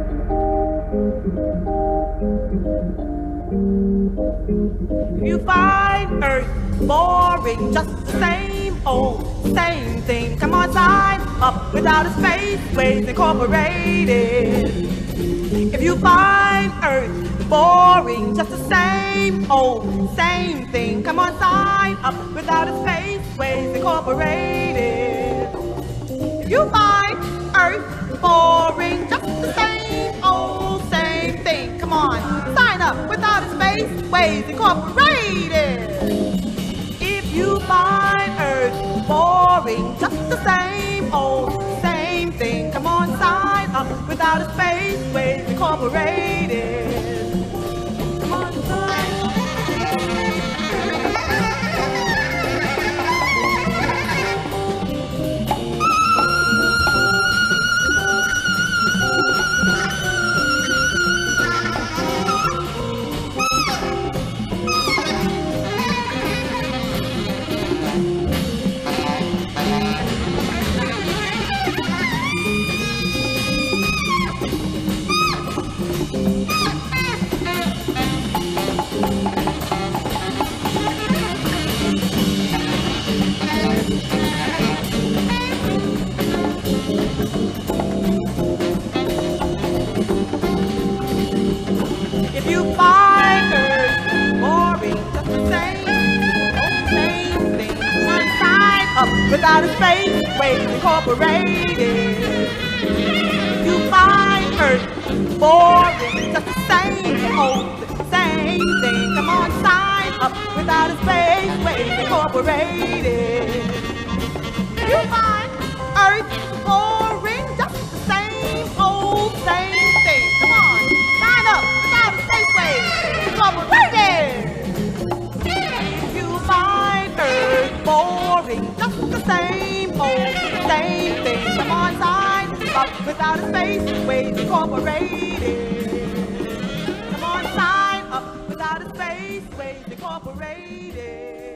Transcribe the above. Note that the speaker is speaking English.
You find Earth boring, just the same old, same thing. Come on, sign up without a Spaceways Incorporated. If you find Earth boring, just the same old, same thing. Come on, sign up without a Spaceways Incorporated. If you find Earth boring, just the same old, same thing. Come on, sign up without a Spaceways Incorporated. If you find Earth boring, just the same old, same thing. Come on, sign up without a Spaceways Incorporated. Come on, sign up. If you find Earth boring, just the same thing. One sign up without a Spaceways Incorporated. If you find Earth boring, just the same same thing. Come on, sign up without a Spaceways Incorporated. If you find Earth boring, just the same same thing. Come on, sign up without a Spaceways Incorporated. If you find Earth boring, just the same thing. Come on, sign up without a Spaceways Incorporated. Come on, sign up without a Spaceways Incorporated.